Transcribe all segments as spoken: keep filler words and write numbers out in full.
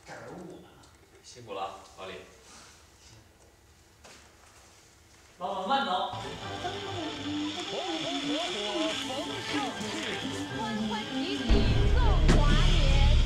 这儿雾呢。 辛苦了，老李。 老板慢走。 红红火火逢盛世，欢欢喜喜赠华年。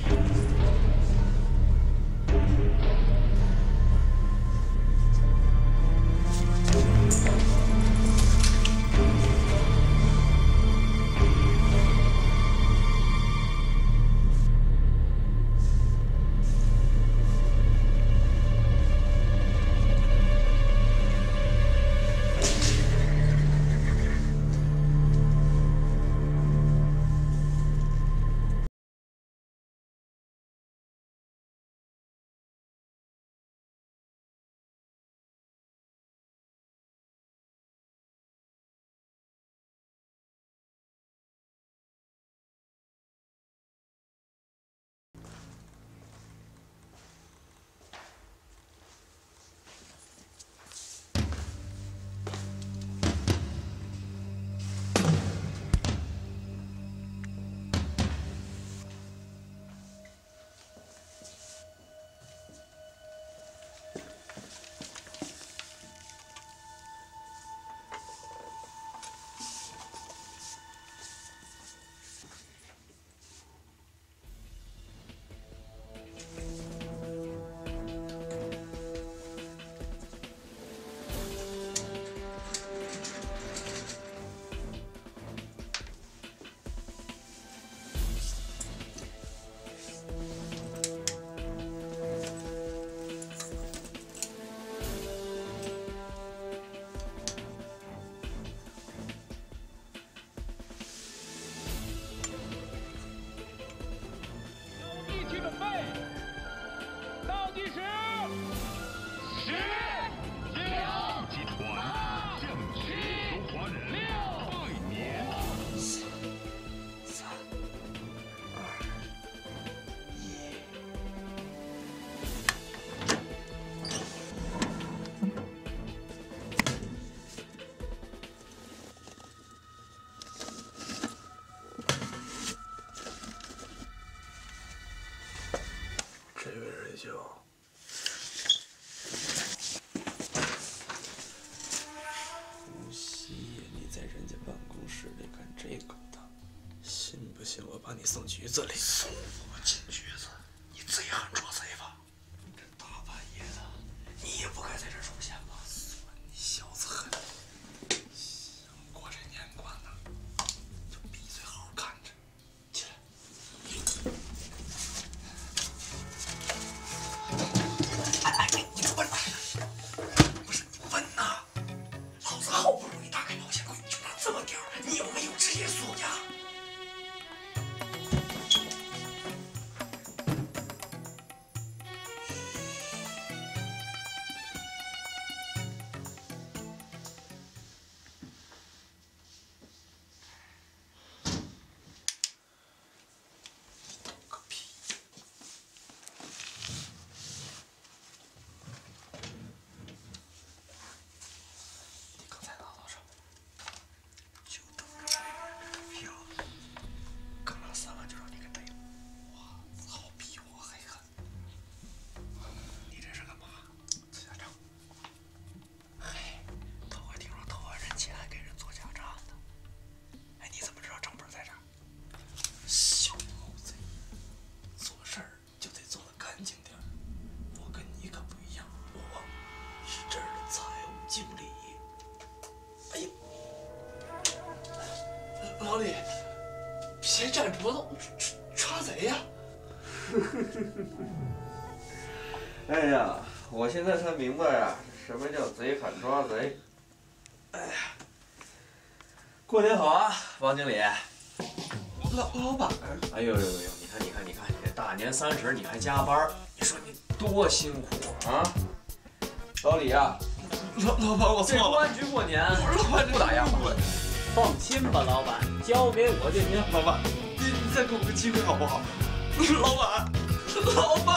就无锡，你在人家办公室里干这勾当，信不信我把你送局子里？送我进局子？你贼喊捉贼吧！这大半夜的，你也不该在这出现吧？你小子狠！想过这年关呢，就闭嘴好好看着。起来。 老李，别站脖子，抓贼呀！ 哎呀，我现在才明白呀，什么叫贼喊抓贼。 哎呀，过年好啊，王经理。 老老板， 哎呦呦呦呦！你看你看你看，你这大年三十你还加班，你说你多辛苦啊！ 老李呀， 老老板，我错了。 这公安局过年， 老板不打烊吧？ 放心吧，老板，交给我就行。 老板，你你再给我个机会好不好？老板，老板。